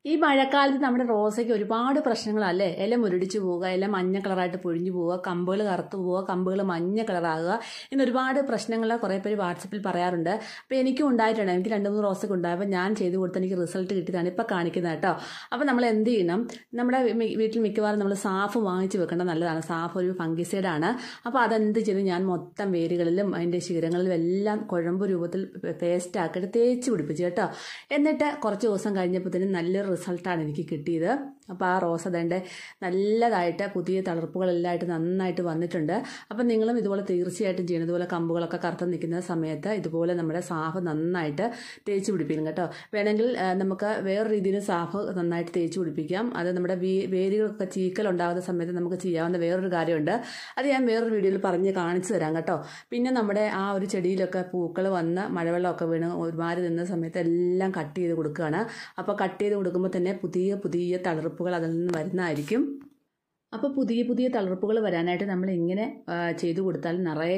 ഈ മഴക്കാലത്ത് നമ്മുടെ റോസയ്ക്ക് ഒരുപാട് പ്രശ്നങ്ങളല്ലേ. ഇല മുരടിച്ചു പോവുക, ഇല മഞ്ഞ കളറായിട്ട് പൊഴിഞ്ഞു പോവുക, കമ്പുകൾ കറുത്തു പോവുക, കമ്പുകൾ മഞ്ഞ കളറാകുക, ഇന്ന് ഒരുപാട് പ്രശ്നങ്ങൾ കുറേ പേര് വാട്സപ്പിൽ പറയാറുണ്ട്. അപ്പോൾ എനിക്കും ഉണ്ടായിട്ടുണ്ട്. എനിക്ക് 2-3 റോസൊക്കെ ഉണ്ടായപ്പോൾ ഞാൻ ചെയ്ത് കൊടുത്ത് എനിക്ക് റിസൾട്ട് കിട്ടിയതാണ് ഇപ്പോൾ കാണിക്കുന്നത് കേട്ടോ. അപ്പോൾ നമ്മൾ എന്ത് ചെയ്യണം, നമ്മുടെ വീട്ടിൽ മിക്കവാറും നമ്മൾ സാഫ് വാങ്ങിച്ച് വെക്കേണ്ടത് നല്ലതാണ്. സാഫ് ഒരു ഫംഗിസൈഡാണ്. അപ്പോൾ അതെന്ത് ചെയ്ത് ഞാൻ മൊത്തം വേരുകളിലും അതിൻ്റെ ശിഖരങ്ങളിലും എല്ലാം കുഴമ്പ് രൂപത്തിൽ പേസ്റ്റ് ആക്കിയിട്ട് തേച്ച് പിടിപ്പിച്ചു കേട്ടോ. എന്നിട്ട് കുറച്ച് ദിവസം കഴിഞ്ഞപ്പോഴത്തേനും നല്ലൊരു റിസൾട്ടാണ് എനിക്ക് കിട്ടിയത്. അപ്പോൾ ആ റോസ് അതേണ്ട നല്ലതായിട്ട് പുതിയ തളിർപ്പുകളെല്ലാമായിട്ട് നന്നായിട്ട് വന്നിട്ടുണ്ട്. അപ്പം നിങ്ങളും ഇതുപോലെ തീർച്ചയായിട്ടും ചെയ്യണം. ഇതുപോലെ കമ്പുകളൊക്കെ കറുത്ത് നിൽക്കുന്ന സമയത്ത് ഇതുപോലെ നമ്മുടെ സാഫ് നന്നായിട്ട് തേച്ച് പിടിപ്പിക്കണം കേട്ടോ. വേണമെങ്കിൽ നമുക്ക് വേറെ രീതിയിൽ സാഫ് നന്നായിട്ട് തേച്ച് പിടിപ്പിക്കാം. അത് നമ്മുടെ വേരുകളൊക്കെ ചീക്കലുണ്ടാകുന്ന സമയത്ത് നമുക്ക് ചെയ്യാവുന്ന വേറൊരു കാര്യമുണ്ട്. അത് ഞാൻ വേറൊരു വീഡിയോയിൽ പറഞ്ഞ് കാണിച്ചു തരാം കേട്ടോ. പിന്നെ നമ്മുടെ ആ ഒരു ചെടിയിലൊക്കെ പൂക്കൾ വന്ന് മഴവെള്ളമൊക്കെ വീണ് ഒരുമാതിരി നിന്ന സമയത്ത് എല്ലാം കട്ട് ചെയ്ത് കൊടുക്കുകയാണ്. അപ്പോൾ കട്ട് ചെയ്ത് കൊടുക്കുമ്പോൾ തന്നെ പുതിയ തളിർപ്പുകൾ അതിൽ നിന്ന് വരുന്നതായിരിക്കും. അപ്പോൾ പുതിയ തളിർപ്പുകൾ വരാനായിട്ട് നമ്മൾ ഇങ്ങനെ ചെയ്തു കൊടുത്താൽ നിറയെ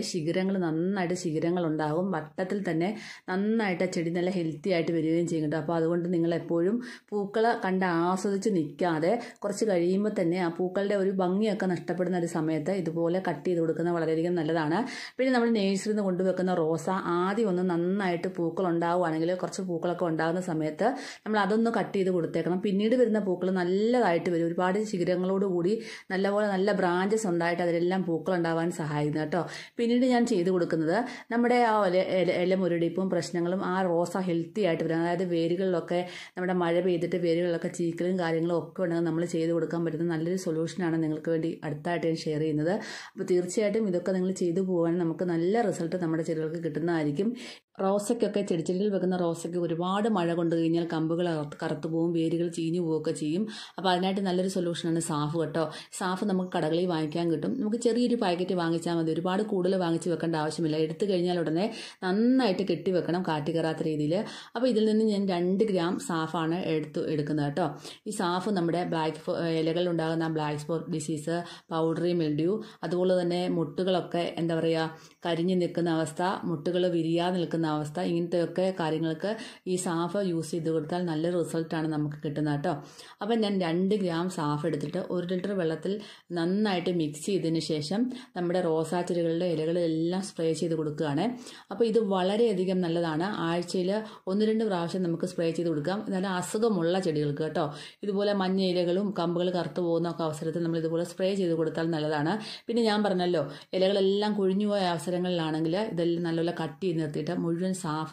ശിഖരങ്ങൾ ഉണ്ടാകും. വട്ടത്തിൽ തന്നെ നന്നായിട്ട് ചെടി നല്ല ഹെൽത്തി ആയിട്ട് വരികയും ചെയ്യും കേട്ടോ. അപ്പോൾ അതുകൊണ്ട് നിങ്ങൾ എപ്പോഴും പൂക്കളെ കണ്ട് ആസ്വദിച്ച് നിൽക്കാതെ കുറച്ച് കഴിയുമ്പോൾ തന്നെ ആ പൂക്കളുടെ ഒരു ഭംഗിയൊക്കെ നഷ്ടപ്പെടുന്ന ഒരു സമയത്ത് ഇതുപോലെ കട്ട് ചെയ്ത് കൊടുക്കുന്നത് വളരെയധികം നല്ലതാണ്. പിന്നെ നമ്മൾ നേഴ്സറിയിൽ നിന്ന് കൊണ്ടുവെക്കുന്ന റോസ ആദ്യം ഒന്ന് നന്നായിട്ട് പൂക്കൾ ഉണ്ടാവുകയാണെങ്കിൽ കുറച്ച് പൂക്കളൊക്കെ ഉണ്ടാകുന്ന സമയത്ത് നമ്മൾ അതൊന്ന് കട്ട് ചെയ്ത് കൊടുത്തേക്കണം. പിന്നീട് വരുന്ന പൂക്കൾ നല്ലതായിട്ട് വരും. ഒരുപാട് ശിഖരങ്ങളോടുകൂടി നല്ല ബ്രാഞ്ചസ് ഉണ്ടായിട്ട് അതിലെല്ലാം പൂക്കൾ ഉണ്ടാവാൻ സഹായിക്കുന്നു കേട്ടോ. പിന്നീട് ഞാൻ ചെയ്തു കൊടുക്കുന്നത് നമ്മുടെ ആ ഇല മുരടിപ്പും പ്രശ്നങ്ങളും ആ റോസ ഹെൽത്തി ആയിട്ട് വരും. അതായത് വേരുകളിലൊക്കെ നമ്മുടെ മഴ പെയ്തിട്ട് വേരുകളിലൊക്കെ ചീക്കലും കാര്യങ്ങളും ഒക്കെ ഉണ്ടെങ്കിൽ നമ്മൾ ചെയ്ത് കൊടുക്കാൻ പറ്റുന്ന നല്ലൊരു സൊല്യൂഷനാണ് നിങ്ങൾക്ക് വേണ്ടി അടുത്തായിട്ട് ഞാൻ ഷെയർ ചെയ്യുന്നത്. അപ്പോൾ തീർച്ചയായിട്ടും ഇതൊക്കെ നിങ്ങൾ ചെയ്തു പോകാൻ നമുക്ക് നല്ല റിസൾട്ട് നമ്മുടെ ചെടികൾക്ക് കിട്ടുന്നതായിരിക്കും. റോസയ്ക്കൊക്കെ ചെടിച്ചെടിയിൽ വെക്കുന്ന റോസയ്ക്ക് ഒരുപാട് മഴ കൊണ്ടു കഴിഞ്ഞാൽ കമ്പുകൾ കറുത്തു പോവും, വേരുകൾ ചീഞ്ഞു പോവുകയൊക്കെ ചെയ്യും. അപ്പോൾ അതിനായിട്ട് നല്ലൊരു സൊല്യൂഷനാണ് സാഫ് കേട്ടോ. സാഫ് നമുക്ക് കടകളിൽ വാങ്ങിക്കാൻ കിട്ടും. നമുക്ക് ചെറിയൊരു പാക്കറ്റ് വാങ്ങിച്ചാൽ മതി. ഒരുപാട് കൂടുതൽ വാങ്ങിച്ച് വെക്കേണ്ട ആവശ്യമില്ല. എടുത്തു കഴിഞ്ഞാൽ ഉടനെ നന്നായിട്ട് കെട്ടി വെക്കണം, കാറ്റ് കയറാത്ത രീതിയിൽ. അപ്പോൾ ഇതിൽ നിന്ന് ഞാൻ 2 ഗ്രാം സാഫാണ് എടുക്കുന്നത് കേട്ടോ. ഈ സാഫ് നമ്മുടെ ഇലകളിൽ ഉണ്ടാകുന്ന black spot disease, powdery mildew, അതുപോലെ തന്നെ മുട്ടുകളൊക്കെ കരിഞ്ഞു നിൽക്കുന്ന അവസ്ഥ, മുട്ടുകൾ വിരിയാതെ നിൽക്കുന്ന അവസ്ഥ, ഇങ്ങനത്തെയൊക്കെ കാര്യങ്ങൾക്ക് ഈ സാഫ് യൂസ് ചെയ്ത് കൊടുത്താൽ നല്ല റിസൾട്ടാണ് നമുക്ക് കിട്ടുന്നത് കേട്ടോ. അപ്പം ഞാൻ 2 ഗ്രാം സാഫ് എടുത്തിട്ട് 1 ലിറ്റർ വെള്ളത്തിൽ നന്നായിട്ട് മിക്സ് ചെയ്തതിന് ശേഷം നമ്മുടെ റോസാ ചെടികളുടെ ഇലകളിലെല്ലാം സ്പ്രേ ചെയ്ത് കൊടുക്കുകയാണ്. അപ്പോൾ ഇത് വളരെയധികം നല്ലതാണ്. ആഴ്ചയിൽ 1-2 പ്രാവശ്യം നമുക്ക് സ്പ്രേ ചെയ്ത് കൊടുക്കാം. എന്നാലും അസുഖമുള്ള ചെടികൾക്ക് കേട്ടോ. ഇതുപോലെ മഞ്ഞ ഇലകളും കമ്പുകൾ കറുത്തു പോകുന്ന ഒക്കെ അവസരത്തിൽ നമ്മൾ ഇതുപോലെ സ്പ്രേ ചെയ്ത് കൊടുത്താൽ നല്ലതാണ്. പിന്നെ ഞാൻ പറഞ്ഞല്ലോ, ഇലകളെല്ലാം കൊഴിഞ്ഞു പോയ അവസരങ്ങളിലാണെങ്കിൽ ഇതെല്ലാം നല്ലപോലെ കട്ട് ചെയ്ത് നിർത്തിയിട്ട് മുഴുവൻ സാഫ്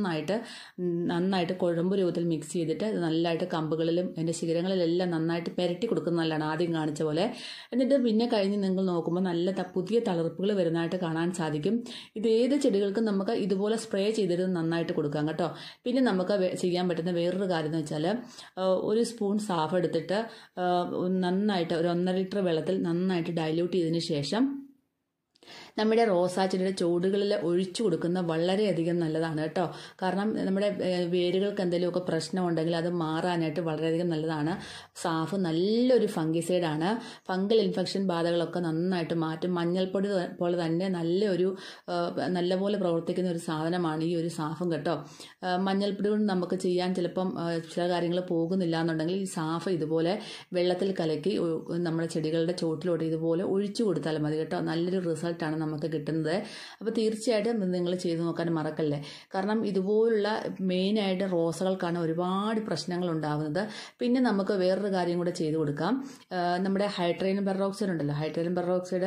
നന്നായിട്ട് കുഴമ്പ് രൂപത്തിൽ മിക്സ് ചെയ്തിട്ട് നല്ലതായിട്ട് കമ്പുകളിലും അതിൻ്റെ ശിഖരങ്ങളിലെല്ലാം നന്നായിട്ട് പെരട്ടി കൊടുക്കുന്ന നല്ലതാണ്, ആദ്യം കാണിച്ച പോലെ. എന്നിട്ട് പിന്നെ കഴിഞ്ഞ് നിങ്ങൾ നോക്കുമ്പോൾ നല്ല പുതിയ തളിർപ്പുകൾ വരുന്നതായിട്ട് കാണാൻ സാധിക്കും. ഇത് ഏത് ചെടികൾക്കും നമുക്ക് ഇതുപോലെ സ്പ്രേ ചെയ്തിട്ട് നന്നായിട്ട് കൊടുക്കാം കേട്ടോ. പിന്നെ നമുക്ക് ചെയ്യാൻ പറ്റുന്ന വേറൊരു കാര്യം എന്ന് വെച്ചാൽ 1 സ്പൂൺ സാഫ് എടുത്തിട്ട് നന്നായിട്ട് ഒരു 1.5 ലിറ്റർ വെള്ളത്തിൽ നന്നായിട്ട് ഡൈല്യൂട്ട് ചെയ്തതിന് ശേഷം നമ്മുടെ റോസാ ചെടിയുടെ ചുവടുകളിൽ ഒഴിച്ചു കൊടുക്കുന്ന വളരെയധികം നല്ലതാണ് കേട്ടോ. കാരണം നമ്മുടെ വേരുകൾക്ക് എന്തെങ്കിലുമൊക്കെ പ്രശ്നമുണ്ടെങ്കിൽ അത് മാറാനായിട്ട് വളരെയധികം നല്ലതാണ്. സാഫ് നല്ലൊരു ഫംഗിസൈഡാണ്. ഫംഗൽ ഇൻഫെക്ഷൻ ബാധകളൊക്കെ നന്നായിട്ട് മാറ്റും. മഞ്ഞൾപ്പൊടി പോലെ തന്നെ നല്ലപോലെ പ്രവർത്തിക്കുന്ന ഒരു സാധനമാണ് ഈ ഒരു സാഫും കേട്ടോ. മഞ്ഞൾപ്പൊടി കൊണ്ട് നമുക്ക് ചെയ്യാൻ ചിലപ്പം ചില കാര്യങ്ങൾ പോകുന്നില്ല എന്നുണ്ടെങ്കിൽ ഈ സാഫ് ഇതുപോലെ വെള്ളത്തിൽ കലക്കി നമ്മുടെ ചെടികളുടെ ചുവട്ടിലോട്ട് ഇതുപോലെ ഒഴിച്ചു കൊടുത്താൽ മതി കേട്ടോ. നല്ലൊരു റിസൾട്ടാണ് നമുക്ക് കിട്ടുന്നത്. അപ്പോൾ തീർച്ചയായിട്ടും നിങ്ങൾ ചെയ്തു നോക്കാൻ മറക്കല്ലേ. കാരണം ഇതുപോലുള്ള മെയിനായിട്ട് റോസകൾക്കാണ് ഒരുപാട് പ്രശ്നങ്ങൾ ഉണ്ടാകുന്നത്. പിന്നെ നമുക്ക് വേറൊരു കാര്യം കൂടെ ചെയ്തു കൊടുക്കാം. നമ്മുടെ ഹൈഡ്രജൻ പെറോക്സൈഡ് ഉണ്ടല്ലോ, ഹൈഡ്രജൻ പെറോക്സൈഡ്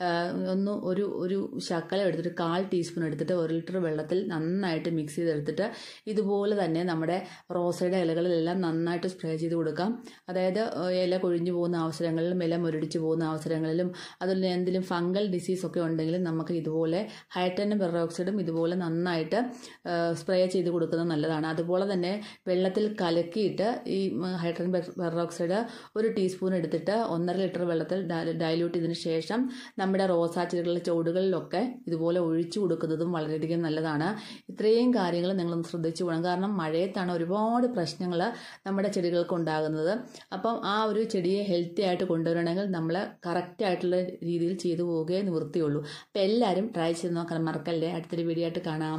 ഒരു ശകലം എടുത്തിട്ട് 1/4 ടീസ്പൂൺ എടുത്തിട്ട് 1 ലിറ്റർ വെള്ളത്തിൽ നന്നായിട്ട് മിക്സ് ചെയ്തെടുത്തിട്ട് ഇതുപോലെ തന്നെ നമ്മുടെ റോസയുടെ ഇലകളിലെല്ലാം നന്നായിട്ട് സ്പ്രേ ചെയ്ത് കൊടുക്കാം. അതായത് ഇല കൊഴിഞ്ഞു പോകുന്ന അവസരങ്ങളിലും ഇല മുരടിച്ചു പോകുന്ന അവസരങ്ങളിലും അതുപോലെ എന്തെങ്കിലും ഫംഗൽ ഡിസീസ് ഒക്കെ ഉണ്ടെങ്കിൽ നമുക്ക് ഇതുപോലെ ഹൈഡ്രജൻ പെറോക്സൈഡും ഇതുപോലെ നന്നായിട്ട് സ്പ്രേ ചെയ്ത് കൊടുക്കുന്നത് നല്ലതാണ്. അതുപോലെ തന്നെ വെള്ളത്തിൽ കലക്കിയിട്ട് ഈ ഹൈഡ്രജൻ പെറോക്സൈഡ് 1 ടീസ്പൂൺ എടുത്തിട്ട് 1.5 ലിറ്റർ വെള്ളത്തിൽ ഡൈല്യൂട്ട് ചെയ്തതിന് ശേഷം നമ്മുടെ റോസാ ചെടികളുടെ ചുവടുകളിലൊക്കെ ഇതുപോലെ ഒഴിച്ചു കൊടുക്കുന്നതും വളരെയധികം നല്ലതാണ്. ഇത്രയും കാര്യങ്ങൾ നിങ്ങളൊന്ന് ശ്രദ്ധിച്ചു പോകണം. കാരണം മഴയത്താണ് ഒരുപാട് പ്രശ്നങ്ങൾ നമ്മുടെ ചെടികൾക്ക് ഉണ്ടാകുന്നത്. അപ്പം ആ ഒരു ചെടിയെ ഹെൽത്തി ആയിട്ട് കൊണ്ടുവരണമെങ്കിൽ നമ്മൾ കറക്റ്റായിട്ടുള്ള രീതിയിൽ ചെയ്തു പോവുകയേ നിവൃത്തിയുള്ളൂ. അപ്പോൾ എല്ലാവരും ട്രൈ ചെയ്ത് നോക്കാൻ മറക്കല്ലേ. അടുത്തൊരു വീഡിയോ ആയിട്ട് കാണാം.